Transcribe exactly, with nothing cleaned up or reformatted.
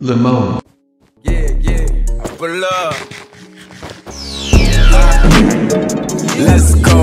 Limon. Yeah, yeah, I pull up. Let's go.